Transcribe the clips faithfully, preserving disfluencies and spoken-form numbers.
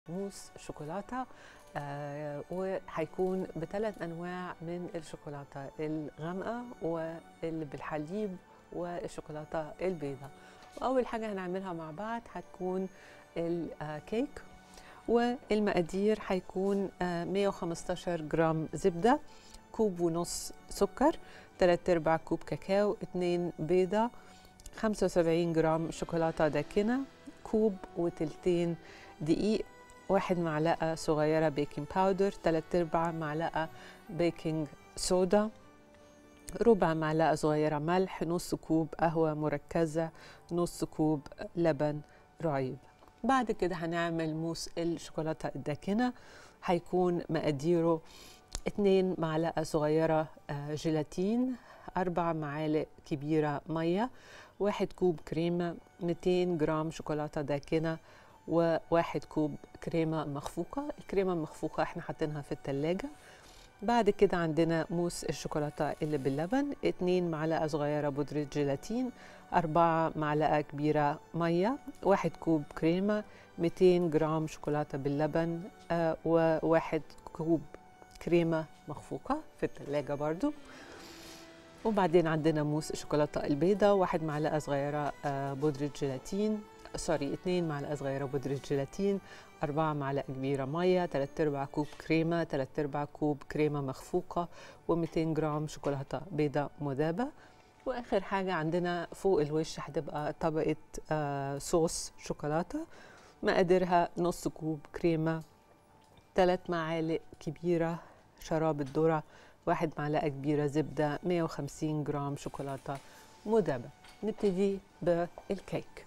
موس شوكولاتة. آه وهيكون بثلاث أنواع من الشوكولاتة، الغامقة واللي بالحليب والشوكولاتة البيضاء. وأول حاجة هنعملها مع بعض هتكون الكيك، والمقادير هيكون آه مية وخمستاشر جرام زبدة، كوب ونص سكر، تلات ارباع كوب كاكاو، اتنين بيضة، خمسة وسبعين جرام شوكولاتة داكنة، كوب وتلتين دقيق، واحد معلقة صغيرة بيكنج باودر، تلات ارباع معلقة بيكنج صودا، ربع معلقة صغيرة ملح، نص كوب قهوة مركزة، نص كوب لبن رايب. بعد كده هنعمل موس الشوكولاتة الداكنة، هيكون مقاديره اتنين معلقة صغيرة جيلاتين، أربع معالق كبيرة مية، واحد كوب كريمة، ميتين جرام شوكولاتة داكنة، وواحد كوب كريمة مخفوقة. الكريمة المخفوقة احنا حاطينها في التلاجة. بعد كده عندنا موس الشوكولاتة اللي باللبن، اتنين معلقة صغيرة بودرة جيلاتين، أربعة معلقة كبيرة مية، واحد كوب كريمة، ميتين جرام شوكولاتة باللبن، آه وواحد كوب كريمة مخفوقة في التلاجة برضو. وبعدين عندنا موس الشوكولاتة البيضاء، واحد معلقة صغيرة آه بودرة جيلاتين، سوري اتنين معلقة صغيرة بودرة جيلاتين، أربعة معلقة كبيرة مية، تلات ارباع كوب كريمة، تلات ارباع كوب كريمة مخفوقة، وميتين جرام شوكولاتة بيضاء مذابة. وآخر حاجة عندنا فوق الوش هتبقى طبقة آه صوص شوكولاتة، مقاديرها نص كوب كريمة، تلات معالق كبيرة شراب الذرة، واحد معلقة كبيرة زبدة، مية وخمسين جرام شوكولاتة مذابة. نبتدي بالكيك.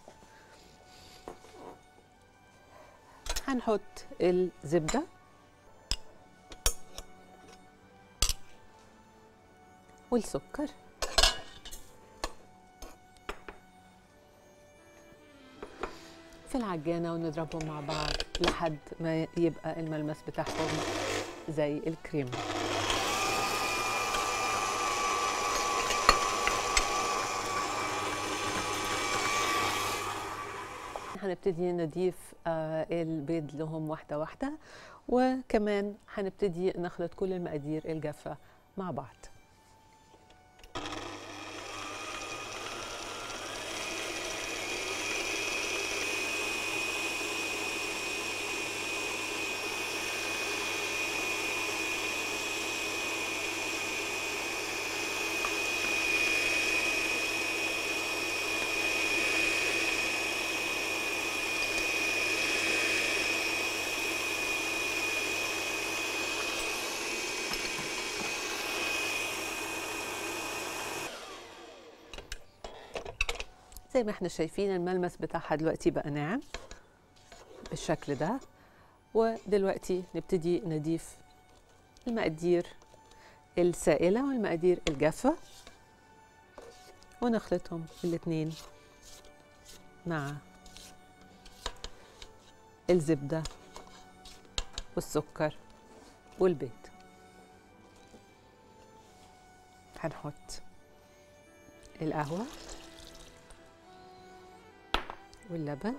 هنحط الزبدة والسكر في العجانة ونضربهم مع بعض لحد ما يبقى الملمس بتاعهم زي الكريمة. هنبتدي نضيف آه البيض لهم واحدة واحدة، وكمان هنبتدي نخلط كل المقادير الجافة مع بعض. زي ما احنا شايفين الملمس بتاعها دلوقتي بقى ناعم بالشكل ده. ودلوقتي نبتدي نضيف المقادير السائلة والمقادير الجافة ونخلطهم الاتنين مع الزبدة والسكر والبيض. هنحط القهوة واللبن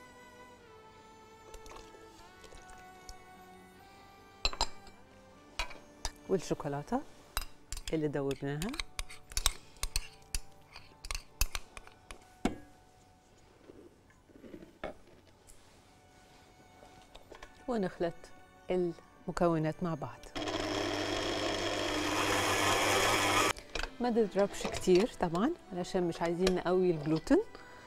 والشوكولاتة اللي دوبناها، ونخلط المكونات مع بعض. ما نضربش كتير طبعا علشان مش عايزين نقوي الجلوتين،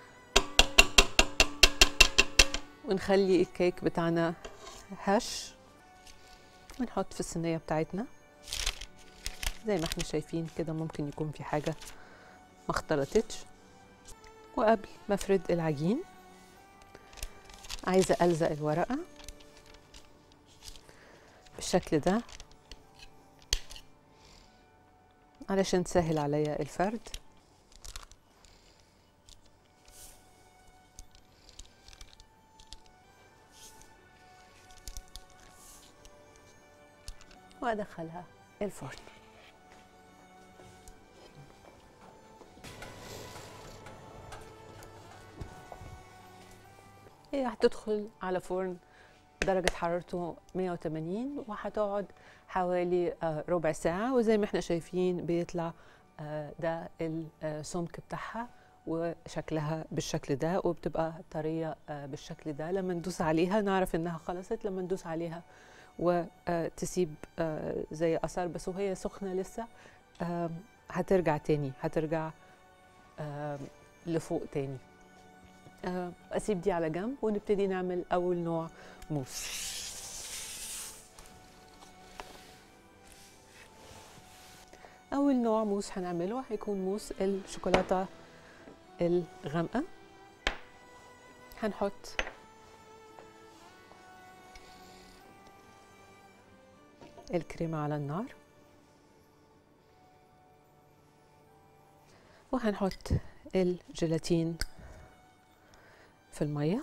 ونخلي الكيك بتاعنا هش. ونحط في الصينية بتاعتنا زي ما احنا شايفين كده، ممكن يكون في حاجة ما اختلطتش. وقبل ما افرد العجين عايزة ألزق الورقة بالشكل ده علشان تسهل عليا الفرد. وأدخلها الفرن. هي هتدخل على فرن درجة حرارته مية وتمانين، وهتقعد حوالي آه، ربع ساعة. وزي ما احنا شايفين بيطلع آه، ده السمك بتاعها وشكلها بالشكل ده، وبتبقى طرية آه، بالشكل ده. لما ندوس عليها نعرف انها خلصت، لما ندوس عليها وتسيب زي اثر بس وهي سخنة لسه آه، هترجع تاني، هترجع آه، لفوق تاني. آه، اسيب دي على جنب ونبتدي نعمل اول نوع موس. اول نوع موس هنعمله هيكون موس الشوكولاته الغامقه. هنحط الكريمه على النار، وهنحط الجيلاتين في الميه،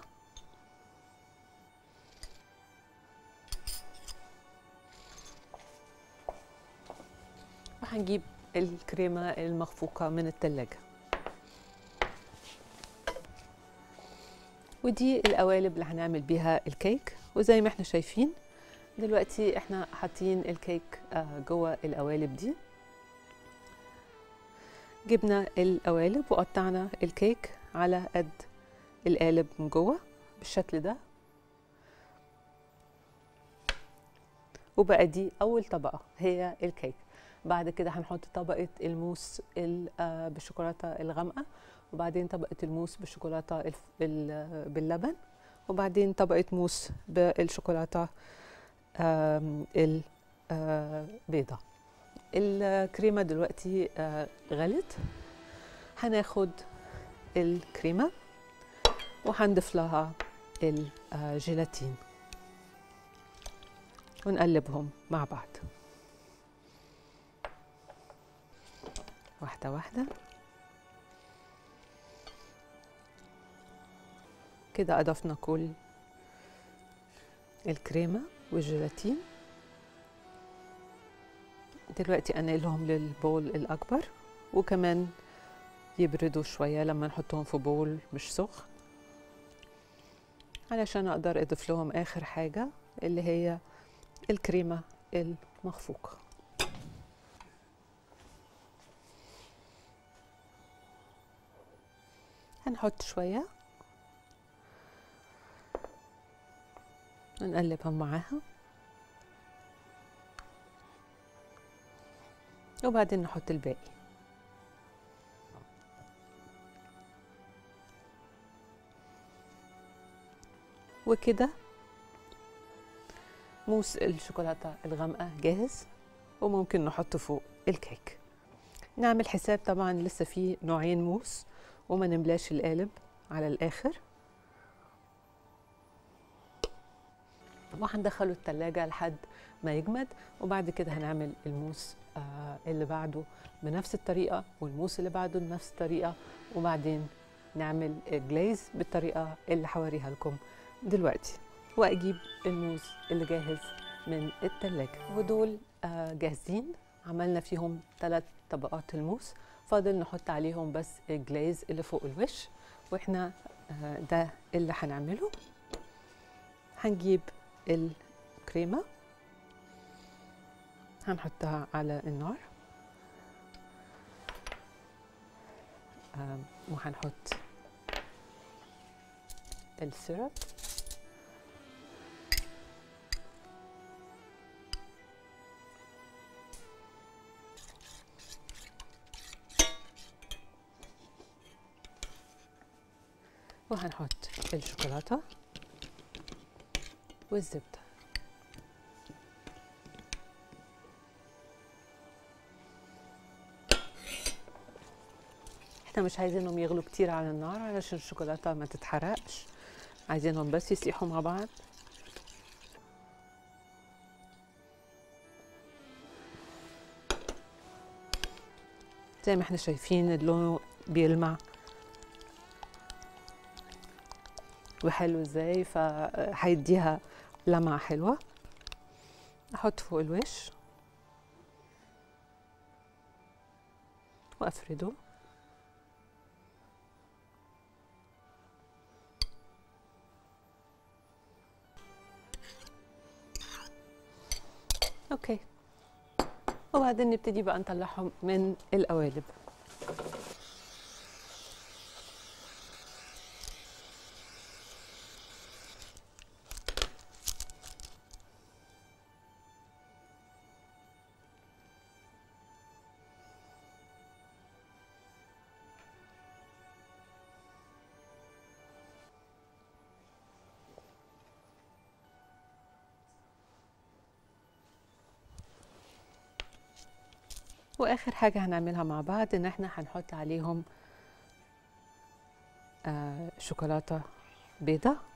وهنجيب الكريمه المخفوقه من التلاجة. ودي القوالب اللي هنعمل بيها الكيك. وزي ما احنا شايفين دلوقتي احنا حاطين الكيك جوه القوالب دي. جبنا القوالب وقطعنا الكيك على قد القالب من جوه بالشكل ده، وبقى دي اول طبقه هي الكيك. بعد كده هنحط طبقه الموس بالشوكولاته الغامقه، وبعدين طبقه الموس بالشوكولاته باللبن، وبعدين طبقه موس بالشوكولاته البيضاء. الكريمه دلوقتي غلت. هناخد الكريمه وهنضيف لها الجيلاتين ونقلبهم مع بعض واحده واحده كده. اضفنا كل الكريمه والجيلاتين. دلوقتي انقلهم للبول الاكبر، وكمان يبردوا شويه لما نحطهم في بول مش سخن، علشان اقدر اضيف لهم اخر حاجه اللي هي الكريمه المخفوقه. هنحط شويه ونقلبهم معاها، وبعدين نحط الباقي. وكده موس الشوكولاته الغامقه جاهز، وممكن نحطه فوق الكيك. نعمل حساب طبعا لسه في نوعين موس، وما نملاش القالب على الاخر، وهندخله التلاجة لحد ما يجمد. وبعد كده هنعمل الموس آه اللي بعده بنفس الطريقة، والموس اللي بعده بنفس الطريقة، وبعدين نعمل جليز بالطريقة اللي هوريها لكم دلوقتي. وأجيب الموس اللي جاهز من التلاجة، ودول آه جاهزين. عملنا فيهم ثلاث طبقات الموس، فاضل نحط عليهم بس الجليز اللي فوق الوش. واحنا آه ده اللي هنعمله. هنجيب الكريمة هنحطها على النار، وهنحط السيرب، وهنحط الشوكولاتة والزبدة. احنا مش عايزينهم يغلوا كتير على النار علشان الشوكولاتة ما تتحرقش، عايزينهم بس يسيحوا مع بعض. زي ما احنا شايفين اللون بيلمع وحلو ازاي، فهيديها لمعة حلوة. احط فوق الوش وافرده، اوكي، وبعدين نبتدي بقى نطلعهم من القوالب. واخر حاجه هنعملها مع بعض ان احنا هنحط عليهم آه شوكولاته بيضه.